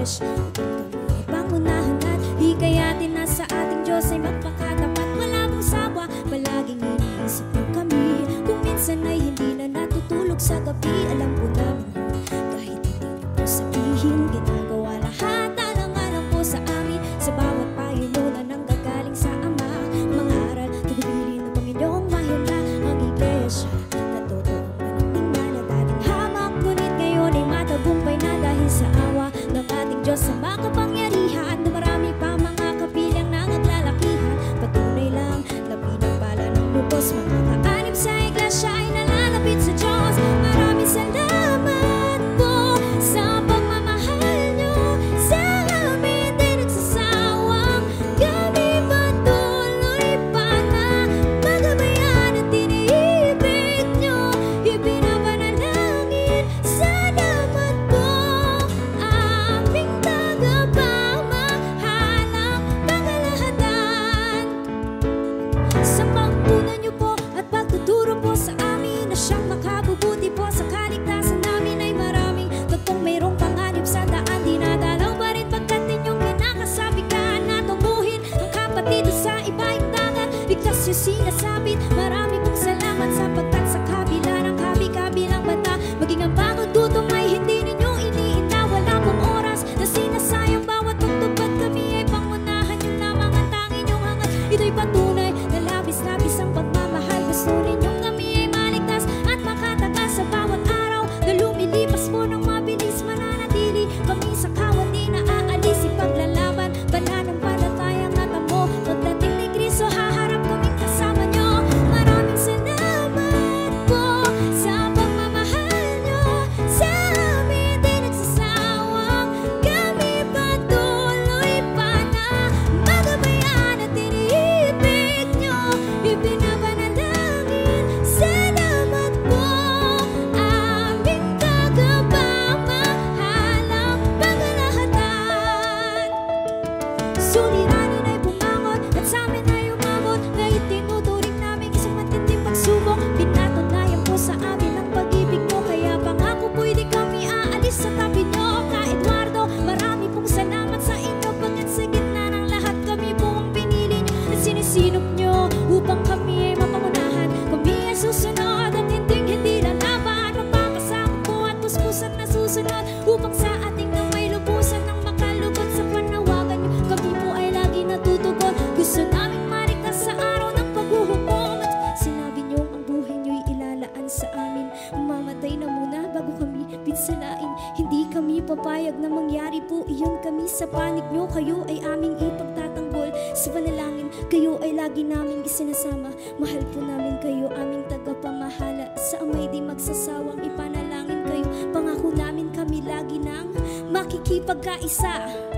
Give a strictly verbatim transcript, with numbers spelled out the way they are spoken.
iglesia upang kami ay pangunahan at hikayatin na sa ating Diyos ay magpakatapat. Wala mong sawa, palaging iniisip mo kami. Kung minsan ay hindi na natutulog sa gabi, alam po namin kahit hindi niyo po sabihin, ginagawa lahat alang-alang po sa amin. Sa bawat payo nyo na nanggagaling sa Ama, mga aral, tugubilin ng Panginoong mahina ang iglesia. Natotoo manigman na dating hamak, ngunit ngayon ay matagumpay na dahil sa awa ng ating Diyos sa makapangyarihan. Na marami pa mga kabilang na naglalakihan, patunay lang na pinagpala ng lubos. Mga kaanib sa iglesia ay nalalapit sa Diyos. Maraming salamat po sa pagmamahal nyo sa amin, di nagsasawang kami patuloy pa na magabayan at iniibig nyo, ipinapanalangin. Salamat po aming tagapamahalang pangkalahatan. Sa pagpunan nyo po at pagtuturo po sa amin na siyang makabubuti po sa kaligtasan namin, ay maraming totoong mayroong panganib sa daan, dinadalaw pa rin pagkat ninyong kinakasabikan na tubuhin ang kapatid sa ibaing dagat, ligtas yung sinasabit. Marami pong salamat sapagkat sa kabila ng kabi-kabilang banda, maging ang pagtutom ay hindi ninyo iniinda. Wala pong oras na sinasayang, bawat tugtog kami ay pangunahan yun lamang ang tanging nyong hangat. Ito'y patunay na labis-labis ang pagmamahal. Gusto ninyong kami ay maligtas at makatakas sa bawat araw na lumilipas po ng mabilis. Mananatili kami sa kawat, di na aalis ipaglalaban pananampalatayang natamo. Pagdating ni Kristo, haharap kaming kasama nyo. Maraming salamat po sa pagmamahal nyo sa amin, di nagsasawang kami patuloy pa na magabayan at iniibig nyo, ipinapanalangin. Salamat po aming tagapamahalang pangkalahatan. Suliranin ay bumangon at sa amin ay umabot, na itinuturing namin isang matinding pagsubok. Pinatunayan po sa amin ang pag-ibig mo, kaya pangako po'y di kami aalis sa tabi nyo. Ka Eduardo, marami pong salamat sa inyo, pagkat sa gitna ng lahat kami po ang pinili nyo at sinisinop nyo upang kami ay mapangunahan. Kami ay susunod at hinding-hindi lalaban, mapapasakot po at puspusan na susunod upang sa ating nang may lubusan ng makalugod sa panawagan nyo. Kami po ay lagi natutugon, gusto naming maligtas sa araw ng paghuhukom. At sinabi nyo ang buhay nyo'y ilalaan sa amin, mamatay na muna bago kami pinsalain. Hindi kami papayag na mangyari po iyon kami sa panig nyo. Kayo ay aming ipagtatanggol sa panalangin, kayo ay lagi naming isinasama. Mahal po namin kayo, aming tagapamahala. Sa amay di magsasawang ipanalangin kayo. Pangako namin kami lagi nang makikipagkaisa.